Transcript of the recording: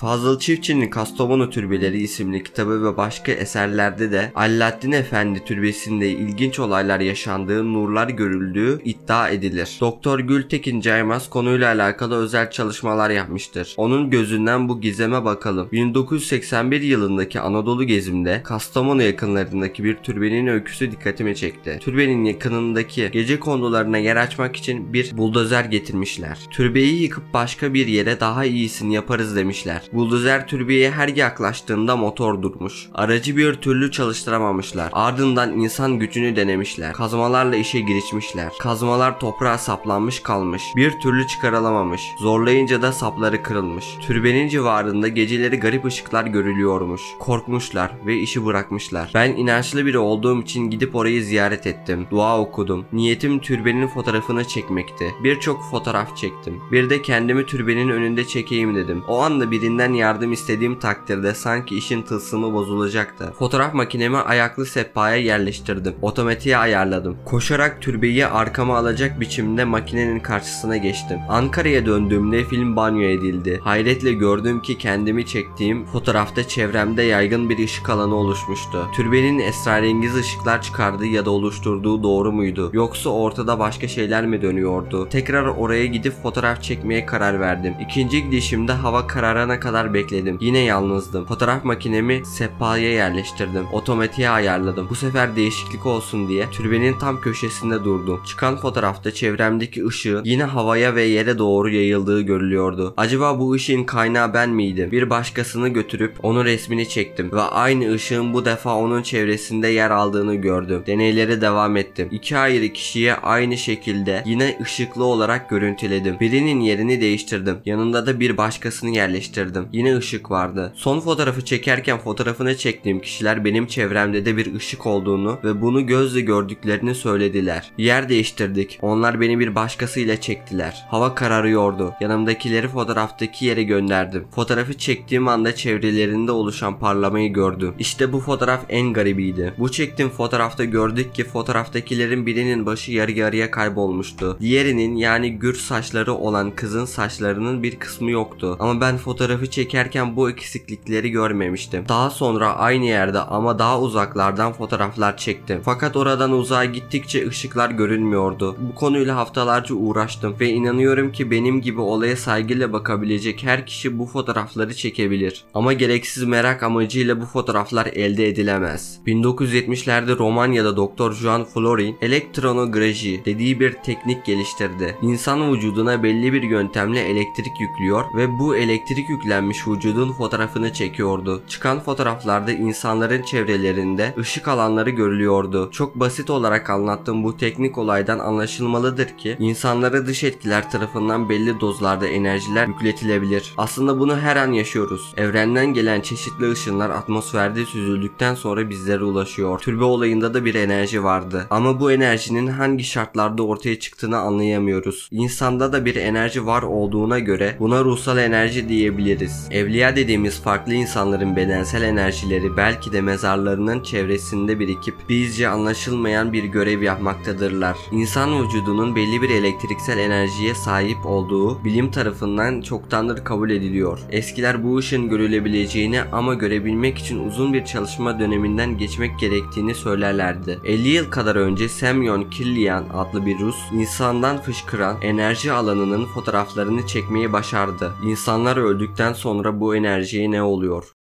Fazıl Çiftçi'nin Kastamonu Türbeleri isimli kitabı ve başka eserlerde de Alaaddin Efendi Türbesi'nde ilginç olaylar yaşandığı, nurlar görüldüğü iddia edilir. Doktor Gültekin Caymaz konuyla alakalı özel çalışmalar yapmıştır. Onun gözünden bu gizeme bakalım. 1981 yılındaki Anadolu gezimde Kastamonu yakınlarındaki bir türbenin öyküsü dikkatimi çekti. Türbenin yakınındaki gecekondularına yer açmak için bir buldozer getirmişler. Türbeyi yıkıp başka bir yere daha iyisini yaparız demişler. Buldozer türbeye her yaklaştığında motor durmuş. Aracı bir türlü çalıştıramamışlar. Ardından insan gücünü denemişler. Kazmalarla işe girişmişler. Kazmalar toprağa saplanmış kalmış. Bir türlü çıkarılamamış. Zorlayınca da sapları kırılmış. Türbenin civarında geceleri garip ışıklar görülüyormuş. Korkmuşlar ve işi bırakmışlar. Ben inançlı biri olduğum için gidip orayı ziyaret ettim. Dua okudum. Niyetim türbenin fotoğrafını çekmekti. Birçok fotoğraf çektim. Bir de kendimi türbenin önünde çekeyim dedim. O anda birinden yardım istediğim takdirde sanki işin tılsımı bozulacaktı. Fotoğraf makinemi ayaklı sehpaya yerleştirdim. Otomatiğe ayarladım. Koşarak türbeyi arkama alacak biçimde makinenin karşısına geçtim. Ankara'ya döndüğümde film banyo edildi. Hayretle gördüm ki kendimi çektiğim fotoğrafta çevremde yaygın bir ışık alanı oluşmuştu. Türbenin esrarengiz ışıklar çıkardığı ya da oluşturduğu doğru muydu? Yoksa ortada başka şeyler mi dönüyordu? Tekrar oraya gidip fotoğraf çekmeye karar verdim. İkinci gidişimde hava kararana kadar bekledim. Yine yalnızdım. Fotoğraf makinemi sehpaya yerleştirdim. Otomatiğe ayarladım. Bu sefer değişiklik olsun diye türbenin tam köşesinde durdum. Çıkan fotoğrafta çevremdeki ışığın yine havaya ve yere doğru yayıldığı görülüyordu. Acaba bu ışığın kaynağı ben miydim? Bir başkasını götürüp onun resmini çektim ve aynı ışığın bu defa onun çevresinde yer aldığını gördüm. Deneylere devam ettim. İki ayrı kişiye aynı şekilde yine ışıklı olarak görüntüledim. Birinin yerini değiştirdim. Yanında da bir başkasını yerleştirdim. Yine ışık vardı. Son fotoğrafı çekerken fotoğrafını çektiğim kişiler benim çevremde de bir ışık olduğunu ve bunu gözle gördüklerini söylediler. Yer değiştirdik. Onlar beni bir başkasıyla çektiler. Hava kararıyordu. Yanımdakileri fotoğraftaki yere gönderdim. Fotoğrafı çektiğim anda çevrelerinde oluşan parlamayı gördüm. İşte bu fotoğraf en garibiydi. Bu çektiğim fotoğrafta gördük ki fotoğraftakilerin birinin başı yarı yarıya kaybolmuştu. Diğerinin yani gür saçları olan kızın saçlarının bir kısmı yoktu. Ama ben fotoğrafı çekerken bu eksiklikleri görmemiştim. Daha sonra aynı yerde ama daha uzaklardan fotoğraflar çektim. Fakat oradan uzağa gittikçe ışıklar görünmüyordu. Bu konuyla haftalarca uğraştım ve inanıyorum ki benim gibi olaya saygıyla bakabilecek her kişi bu fotoğrafları çekebilir. Ama gereksiz merak amacıyla bu fotoğraflar elde edilemez. 1970'lerde Romanya'da Dr. Juan Florin elektronograji dediği bir teknik geliştirdi. İnsan vücuduna belli bir yöntemle elektrik yüklüyor ve bu elektrik yüklenmiş vücudun fotoğrafını çekiyordu. Çıkan fotoğraflarda insanların çevrelerinde ışık alanları görülüyordu. Çok basit olarak anlattığım bu teknik olaydan anlaşılmalıdır ki insanlara dış etkiler tarafından belli dozlarda enerjiler yükletilebilir. Aslında bunu her an yaşıyoruz. Evrenden gelen çeşitli ışınlar atmosferde süzüldükten sonra bizlere ulaşıyor. Türbe olayında da bir enerji vardı. Ama bu enerjinin hangi şartlarda ortaya çıktığını anlayamıyoruz. İnsanda da bir enerji var olduğuna göre buna ruhsal enerji diyebiliriz. Evliya dediğimiz farklı insanların bedensel enerjileri belki de mezarlarının çevresinde birikip bizce anlaşılmayan bir görev yapmaktadırlar. İnsan vücudunun belli bir elektriksel enerjiye sahip olduğu bilim tarafından çoktandır kabul ediliyor. Eskiler bu ışın görülebileceğini ama görebilmek için uzun bir çalışma döneminden geçmek gerektiğini söylerlerdi. 50 yıl kadar önce Semyon Kilian adlı bir Rus insandan fışkıran enerji alanının fotoğraflarını çekmeyi başardı. İnsanlar öldükten sonra bu enerjiye ne oluyor?